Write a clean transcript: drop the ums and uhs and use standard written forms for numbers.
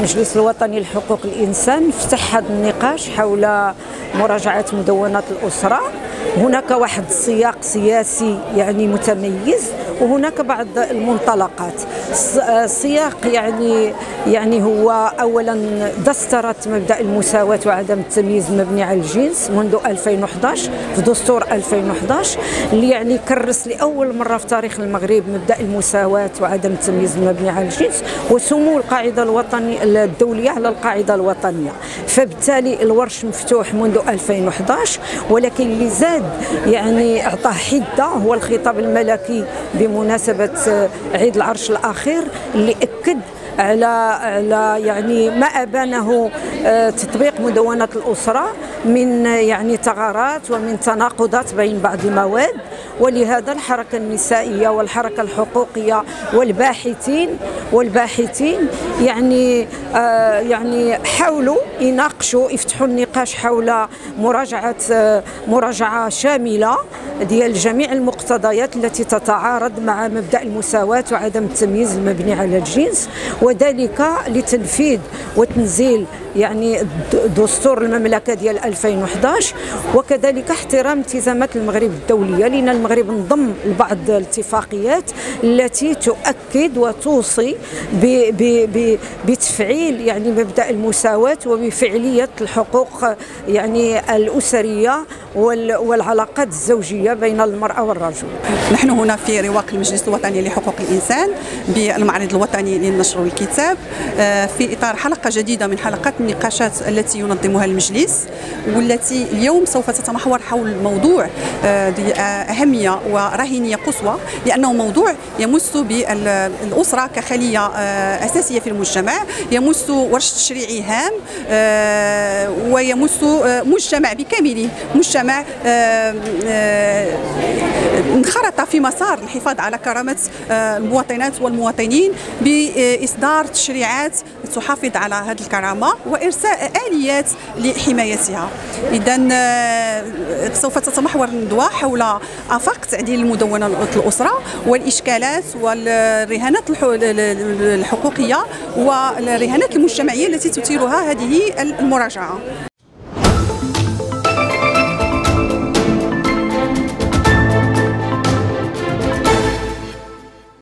المجلس الوطني لحقوق الإنسان فتح هذا النقاش حول مراجعة مدونة الأسرة. هناك واحد السياق سياسي يعني متميز، وهناك بعض المنطلقات. السياق يعني هو أولا دسترت مبدأ المساواة وعدم التمييز المبني على الجنس منذ 2011 في دستور 2011 اللي يعني كرس لأول مرة في تاريخ المغرب مبدأ المساواة وعدم التمييز المبني على الجنس وسمو القاعدة الوطنية الدولية على القاعدة الوطنية. فبالتالي الورش مفتوح منذ 2011، ولكن اللي زاد يعني أعطاه حدة هو الخطاب الملكي بمناسبة عيد العرش الأخير اللي أكد على يعني ما أبانه تطبيق مدونة الأسرة من يعني ثغرات ومن تناقضات بين بعض المواد. ولهذا الحركة النسائية والحركة الحقوقية والباحثين يعني حاولوا يناقشوا يفتحوا النقاش حول مراجعة شاملة ديال جميع المقتضيات التي تتعارض مع مبدأ المساواة وعدم التمييز المبني على الجنس، وذلك لتنفيذ وتنزيل يعني دستور المملكة ديال 2011 وكذلك احترام التزامات المغرب الدولية، لأن المغرب انضم لبعض الاتفاقيات التي تؤكد وتوصي بتفعيل يعني مبدأ المساواة وبفعلية الحقوق يعني الأسرية والعلاقات الزوجية بين المرأة والرجل. نحن هنا في رواق المجلس الوطني لحقوق الإنسان بالمعرض الوطني للنشر والكتاب في إطار حلقة جديدة من حلقات النقاشات التي ينظمها المجلس، والتي اليوم سوف تتمحور حول موضوع ذي أهمية ورهينية قصوى، لأنه موضوع يمس بالأسرة كخلية أساسية في المجتمع، يمس ورش تشريعي هام ويمس مجتمع بكامله، مجتمع انخرط في مسار الحفاظ على كرامة المواطنات والمواطنين بإصدار تشريعات تحافظ على هذه الكرامة وإرساء آليات لحمايتها. إذن سوف تتمحور الندوة حول آفاق تعديل المدونة الأسرة والإشكالات والرهانات الحقوقية والرهانات المجتمعية التي تثيرها هذه المراجعة.